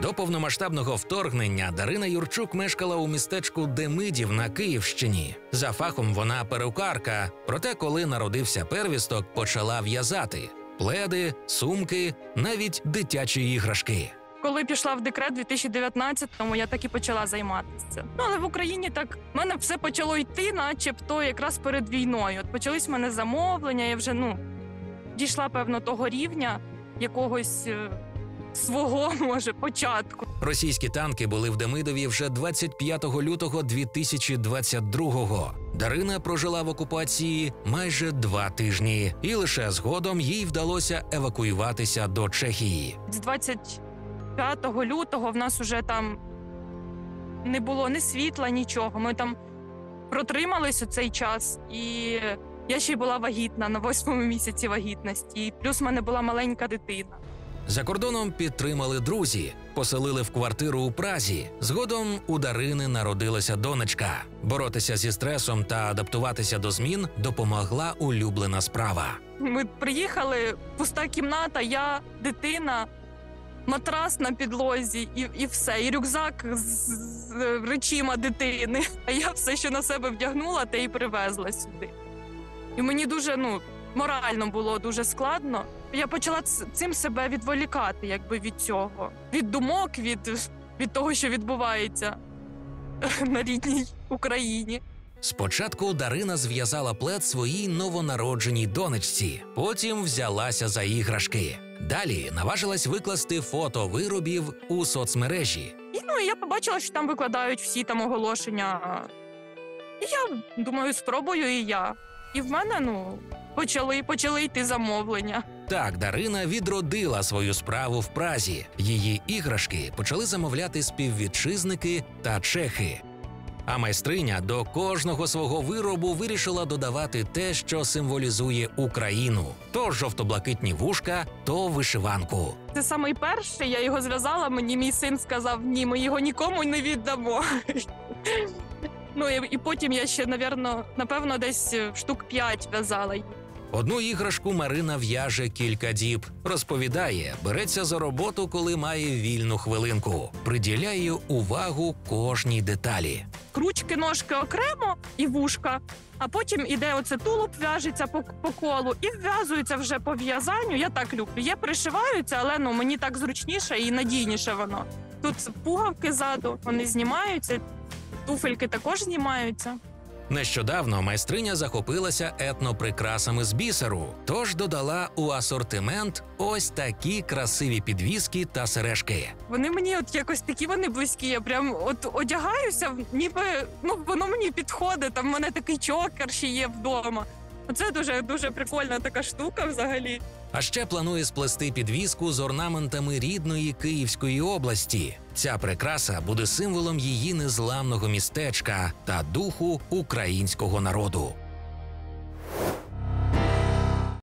До повномасштабного вторгнення Дарина Юрчук мешкала у містечку Демидів на Київщині. За фахом вона перукарка, проте коли народився первісток, почала в'язати – пледи, сумки, навіть дитячі іграшки. Коли пішла в декрет у 2019-му, я так і почала займатися. Але в Україні так в мене все почало йти, начебто якраз перед війною. От почались в мене замовлення, я вже дійшла, певно, того рівня якогось свого, може, початку. Російські танки були в Демидові вже 25 лютого 2022-го. Дарина прожила в окупації майже 2 тижні, і лише згодом їй вдалося евакуюватися до Чехії. З 25 лютого в нас уже там не було ні світла, нічого. Ми там протримались у цей час, і я ще й була вагітна, на 8-му місяці вагітності, і плюс в мене була маленька дитина. За кордоном підтримали друзі, поселили в квартиру у Празі. Згодом у Дарини народилася донечка. Боротися зі стресом та адаптуватися до змін допомогла улюблена справа. Ми приїхали, пуста кімната, я, дитина, матрас на підлозі і все. І рюкзак з речима дитини. А я все, що на себе вдягнула, те й привезла сюди. І мені дуже, морально було дуже складно. Я почала цим себе відволікати, від цього. Від думок, від того, що відбувається на рідній Україні. Спочатку Дарина зв'язала плед своїй новонародженій донечці, потім взялася за іграшки. Далі наважилась викласти фото виробів у соцмережі. І я побачила, що там викладають всі там оголошення. І я думаю, спробую і я. І в мене, почали йти замовлення. Так Дарина відродила свою справу в Празі. Її іграшки почали замовляти співвітчизники та чехи. А майстриня до кожного свого виробу вирішила додавати те, що символізує Україну. То жовто-блакитні вушка, то вишиванку. Це самий перший, я його зв'язала, мені мій син сказав, ні, ми його нікому не віддамо. І потім я ще, напевно, десь штук 5 в'язала. Одну іграшку Марина в'яже кілька діб. Розповідає, береться за роботу, коли має вільну хвилинку. Приділяє увагу кожній деталі. Ручки, ножки окремо і вушка, а потім іде оце тулуб, в'яжеться по колу і вв'язується вже по в'язанню. Я так люблю. Є пришиваються, але мені так зручніше і надійніше воно. Тут пуговки ззаду, вони знімаються, туфельки також знімаються. Нещодавно майстриня захопилася етноприкрасами з бісеру, тож додала у асортимент ось такі красиві підвіски та сережки. Вони мені якось такі вони близькі, я прям одягаюся, ніби воно мені підходить, там в мене такий чокер ще є вдома. Це дуже прикольна така штука взагалі. А ще планує сплести підвіску з орнаментами рідної Київської області. Ця прикраса буде символом її незламного містечка та духу українського народу.